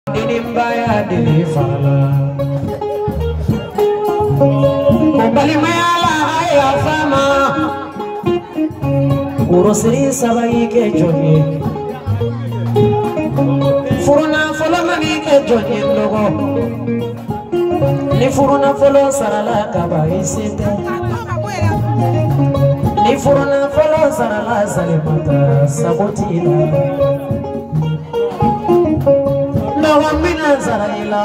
Dinimbaya dinifala Mubali mayala haya fama Urosiri sabai ke jonye Furuna folo mani ke jonye logo Ni furuna folo sarala kaba isite Ni furuna folo sarala salimata sabotila Mina Zaraila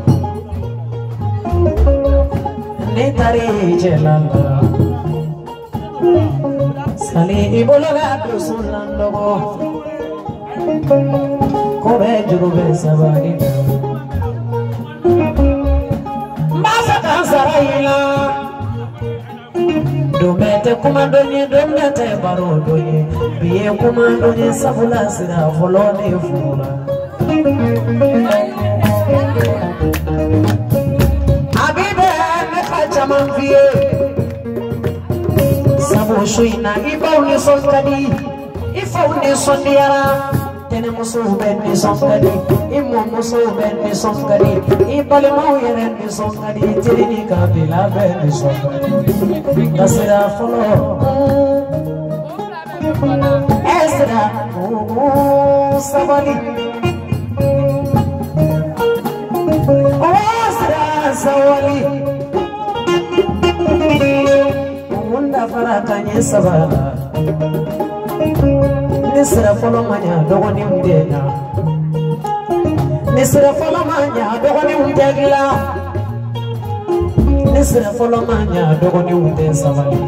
Netari Jelala Sali Ibola Sullando Kobe Jurube Savarina Masaka Zaraila Domete Kumandoni Domete Barodoye Bie Kumandoni Savula Sira Volone Fula Abibe mekachaman vie Sabo shuina ibauni sonkadi Ifauni sondiara Tene musu benni sonkadi Imu musu benni sonkadi Ibali mauyere benni sonkadi Tirini kabila benni sonkadi Dasira follow Esra Sabali Sawali Munda farakanye sabala Nisra folo manya dogoni undena Nisra folo manya dogoni undegla Nisra folo manya dogoni unde sabali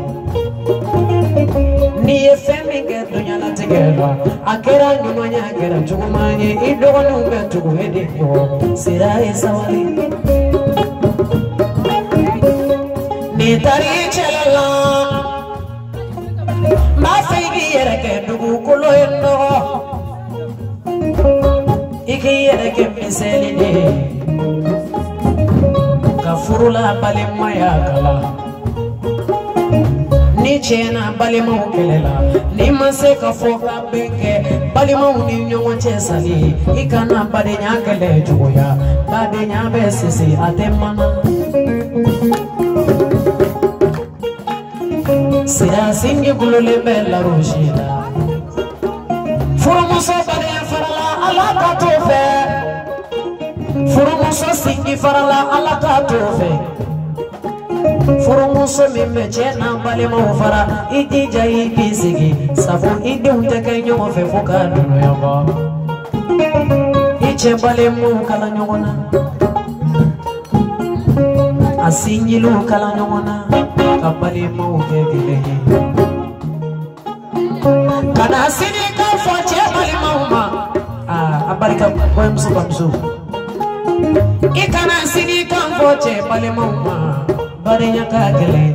Niye femenge dunya na tegela Akera nyumanya akera chugumanye Idogoni umbe chuguhedi Sirai sawali Nitari chelala Mafigi yereke dugu kulo endo Iki yereke miselide Kafurula bali maya kala Ni chena bali maukelela Ni mase kafoka beke Bali mauni nyongo chesali Ikana bade nyakele jugoya Bade nyabe sisi atemana Sira singi gulule bella roshida Furumuso bade farala ala katofe Furumuso singi farala ala katofe Furumuso mime chena bali maufara Iti jai bisigi Safu idi unteke nyongo fe fuka dunu yaba Iche bali mukala nyongona Asingilu kala nyongona Kabali mauke gilehi Kana sini kafoche bali mauma Abarika boy msuba msu Ikana sini kafoche bali mauma Bari nyaka gile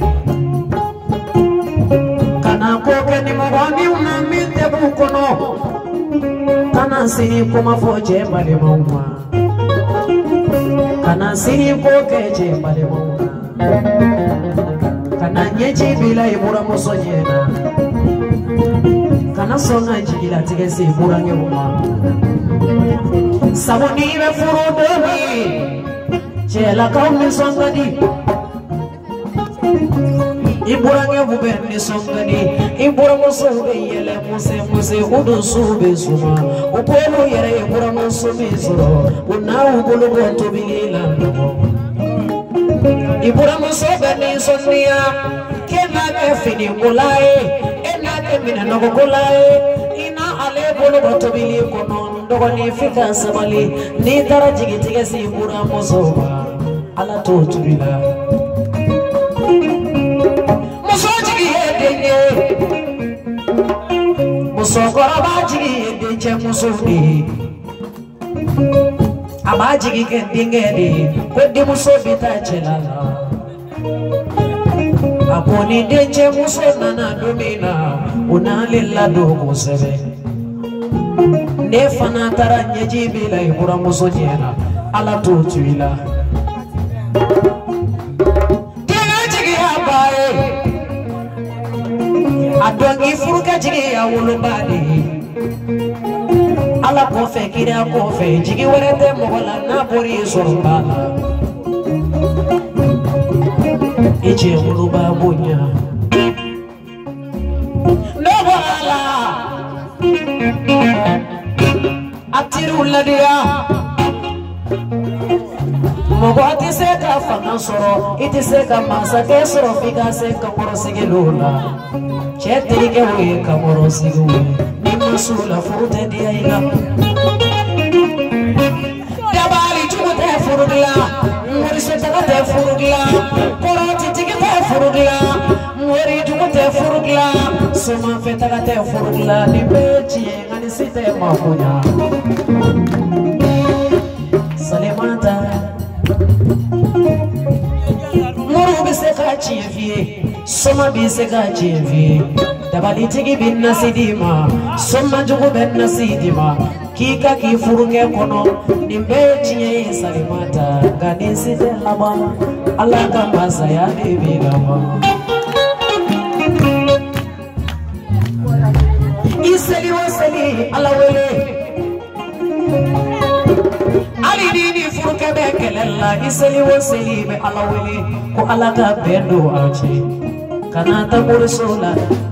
Kana koke ni mwani unamite bukono Kana sini kuma foche bali mauma Kana sini koke che bali mauma Kana nyechi bila ibura musonyena Kana songa jigila tigesi ibura ngeuma Sabuni ibe furudemi Chela kaumi songadi Ibura ngebubeni songadi Ibura musube yele muse Udu sube suma Upolu yere ibura musube zuro Una ubulu botu bilila ndogo Ibura musoga ni sonia Kena kefini kulae Ena kemina noko kulae Ina ale bolo batobili kono Ndogo ni fika sabali Ni tara jigi tige si ibura musoga Ala totu bila Muso jigi hedenge Musogora ba jigi hedenge musogi Abajigi kendingedi Kwedi muso bita chelala Aponi denche muso nana domina Unalila dogo sebe Nefana tara nyejibila ibura muso jena Ala tutu ila Tena jigi habae Adongi furuka jigi ya ulubadi ala kofe kira kofe jigi warete mogola na bori sorbala eche uluba bunya no bala atiru ladia mogoti se ka fanga soro iti se ka masa ke soro figa se ka korosige lola chetri ke we ka korosige ni masula furute dia ila dabali chute furugla mori se te furugla koroti tigite furugla mori chute furugla soma feta te furugla ni bechi ngani site mafunya salemata muru biseka chivie soma biseka chivie dabali tigi bin nasidima soma jugu ben nasidima kika kifuruke kono nimbe chiye salimata gadi site haba Allah kamba saya bibi gama iseli waseli ala wele ali dini furuke be kelella iseli waseli be ala wele ko ala ka bendo achi kana ta bursula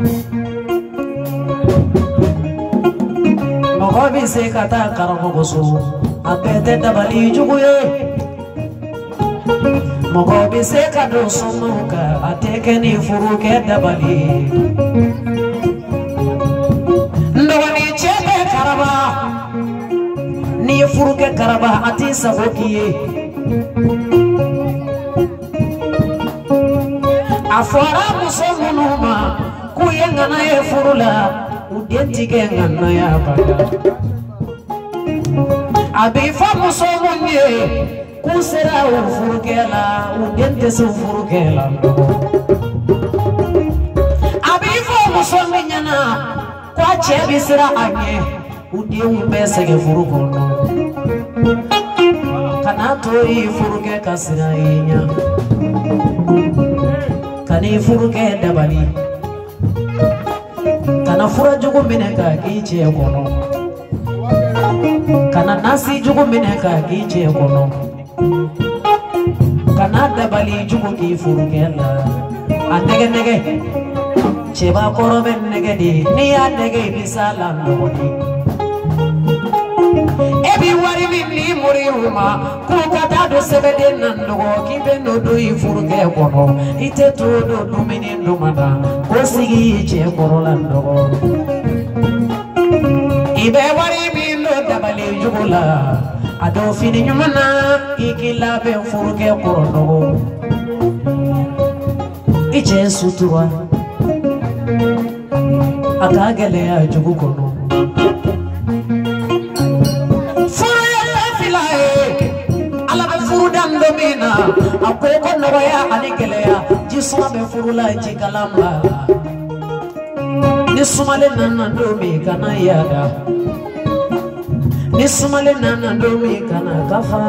mogobi se kata karamo gosu apete dabali juguye mogobi se kado somuka ateke ni furuke dabali ndawani chebe karaba ni furuke karaba ati sabokiye afara musomunuma kuyenga na ye furula udentike ngana ya bada abifa musomunye kusera ufurukela udente sufurukela abifa musomunyana kwa chebisira anye udie umbesege furukono kanato ifuruke kasira inya kani furuke dabali kana fura jugu mineka kiche kono kana nasi jugu mineka kiche kono kana dabali jugu ki furukela andege nege cheba korobe nege di ni andege bisala ndoni ebi wari ni muri uma kukata do sebede nandogo kibe no do ifuruke kono ite to do dumini dumada kosigi che korola ndogo ibe wari no dabali jugula ado fini nyumana ikila be furuke korono iche sutura akagele ya jugu kono domina akoko noya anikeleya jisuma be furula jikalamba nisumale nana domi kana yada nisumale nana domi kana kafa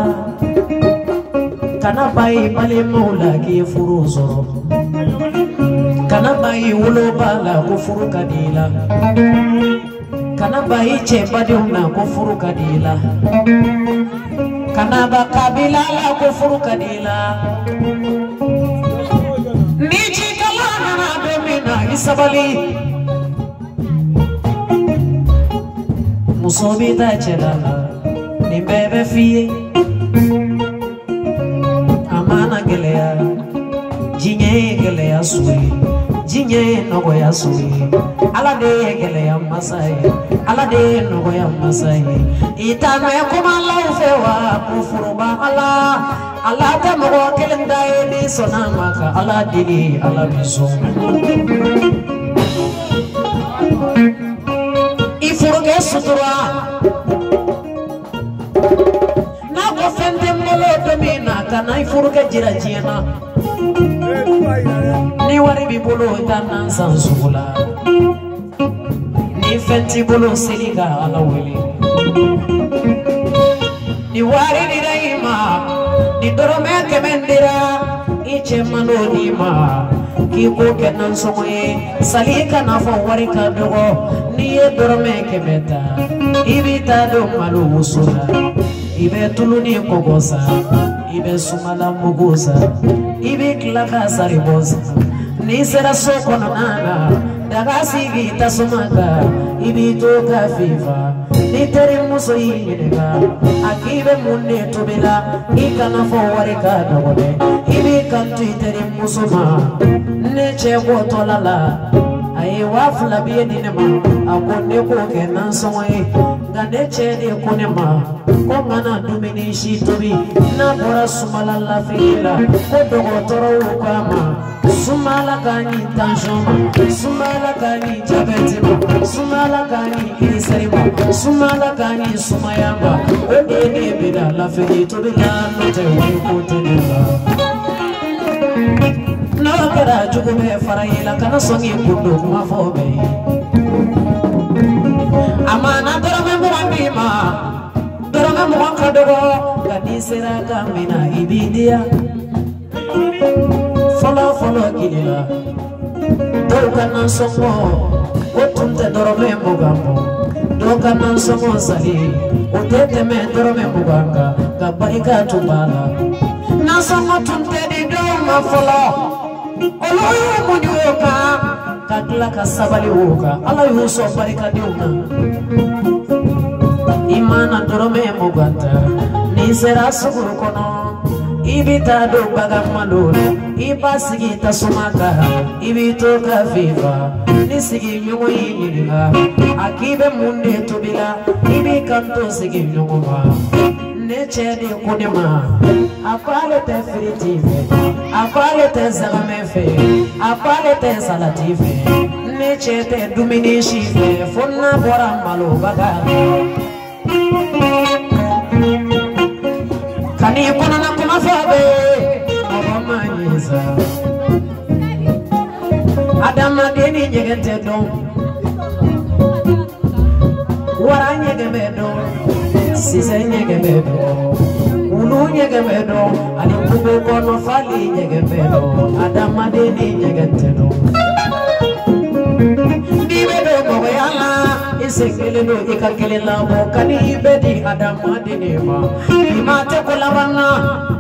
kana bai bale maula ki furu zoro kana bai wulo bala ko furu kadila kana bai che baduna ko furu kadila kana bakabila la kufuru kadila niji kalana na domina isabali musobita chelala ni bebe fie amana gelea jinye gelea sui jinye nogo ya sui ala de gelea masai ala de nogo ya masai itano ya kumala ufewa kufuruba ala ala ta mogo kelenda ni sonamaka ala dili ala biso ifuruge sutura na ko fende molo domina kana ifuruge jirajiena ni wari bi bolo tanan sansula ni fenti bolo siliga ala wele ni wari ni daima ni dorome kemendira ni chemano ni ma ki ko kenan somoye salika na fo warika dogo ni e dorme kemeta ibita do malu usura ibe tuluni kogosa ibe sumala mugusa ibe klaka saribosa ni sera soko nana daga sigi tasumaka ibi to ka fifa ni teri muso yinega akibe munne tobela ikana fo warika dogo ibi kan teri muso ma ne chego tolala ai wafla biye dinema akonne ko kenan somoy gande chede konema ko ngana dumini shi tobi na bora sumala la fila ko dogo toro kama sumala kani tanjoma sumala kani jabetimo sumala kani isarimo sumala kani sumayamba odene bida la fili tobi la note ko tenela no kara jugume farayila kana songi kundo kuma fobe amana dorame muambima dorame muankadogo kadisera kamina ibidia follow kilila dokana somo otunte dorame mugambo dokana somo sahi otete me dorame muganga kabaika tubala na somo tunte di doma follow Oloyo munyoka kakla kasabali woka ala yuso barika diuna imana dorome muganta ni sera suguru kono ibita do bagamalore ibasigi tasumaka ibito ka viva ni sigi nyugo yinga akibe munde tobila ibi kanto sigi nyugo ma nechede kunema akwale te fritive akwale te zagamefe akwale te salative nechede dumini shife fonna bora malo baga kani kono na kuma fabe abamanyiza adama deni nyegete don wara nyegebe don sise nyegebe don ulu nyegebe don ali kube kono fali nyegebe don adama deni nyegete don dibe do go yala isekele do ikakele labo kani ibedi adama deni ma imate kula bana